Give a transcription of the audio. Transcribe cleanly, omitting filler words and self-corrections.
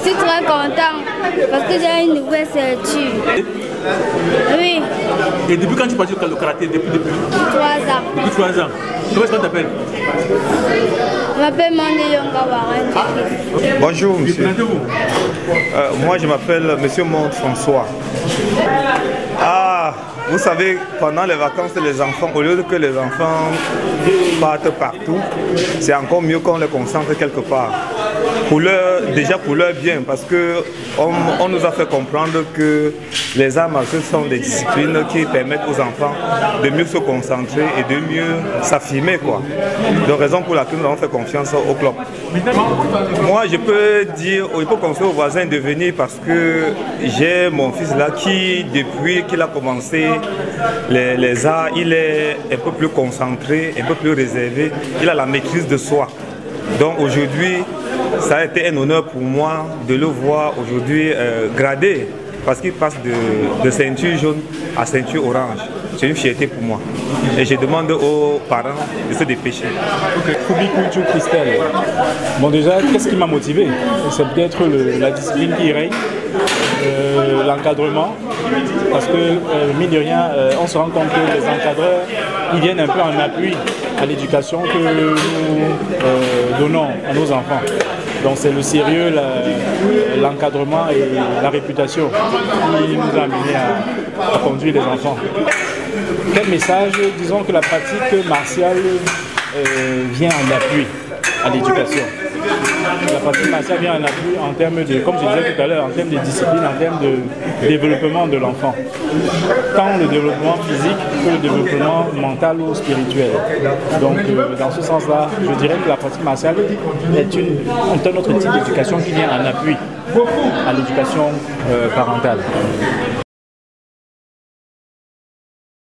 suis très content parce que j'ai une nouvelle ceinture. Oui. Et depuis quand tu pratiques le karaté? Depuis 3 ans. Depuis 3 ans. Comment est-ce qu'on t'appelle? Je m'appelle Mande Yonga. Bonjour monsieur. Moi je m'appelle monsieur Monde François. Ah, vous savez, pendant les vacances les enfants, au lieu que les enfants partent partout, c'est encore mieux qu'on les concentre quelque part. Déjà pour leur bien, parce qu'on nous a fait comprendre que les arts martiaux sont des disciplines qui permettent aux enfants de mieux se concentrer et de mieux s'affirmer, quoi. Donc raison pour laquelle nous avons fait confiance au club. Moi je peux conseiller aux voisins de venir parce que j'ai mon fils là qui, depuis qu'il a commencé les arts, il est un peu plus concentré, un peu plus réservé, il a la maîtrise de soi. Donc aujourd'hui, ça a été un honneur pour moi de le voir aujourd'hui gradé, parce qu'il passe de ceinture jaune à ceinture orange. C'est une fierté pour moi. Et je demande aux parents de se dépêcher. Koubi Kultu Christelle. Bon déjà, qu'est-ce qui m'a motivé? C'est peut-être la discipline qui règne, l'encadrement. Parce que, mine de rien, on se rend compte que les encadreurs, ils viennent un peu en appui à l'éducation que nous donnons à nos enfants. Donc c'est le sérieux, l'encadrement et la réputation qui nous a amené à conduire les enfants. Quel message? Disons que la pratique martiale vient en appui à l'éducation. La pratique martiale vient en appui en termes de, comme je disais tout à l'heure, en termes de discipline, en termes de développement de l'enfant. Tant le développement physique que le développement mental ou spirituel. Donc dans ce sens-là, je dirais que la pratique martiale est un autre type d'éducation qui vient en appui à l'éducation parentale.